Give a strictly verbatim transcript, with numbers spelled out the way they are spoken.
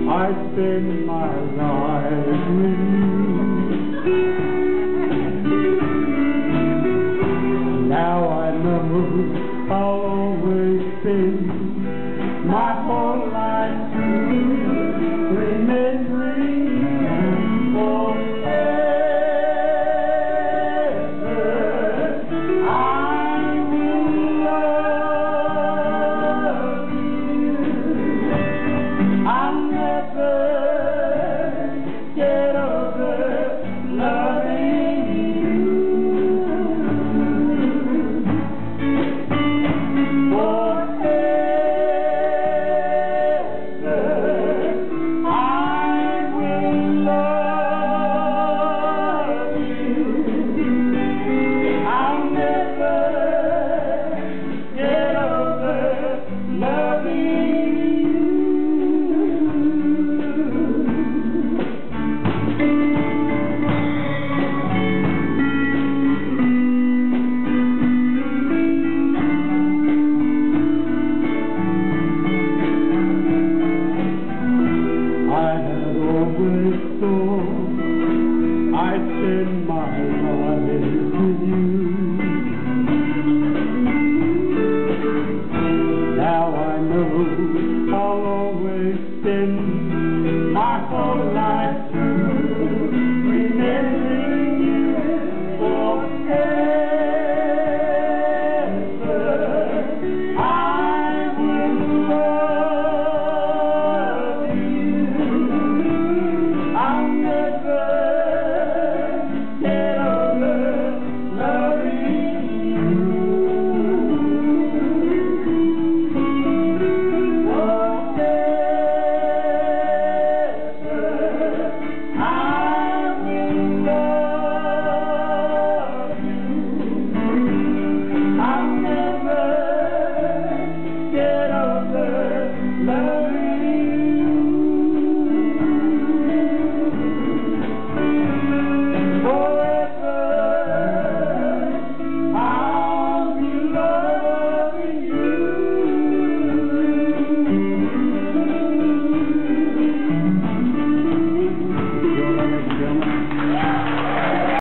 I spend my life with you. Now I know I'll always spend my whole life through remembering forever. I will love you. I'll never get over loving you. I spend my life with you. Now I know I'll always spend my whole life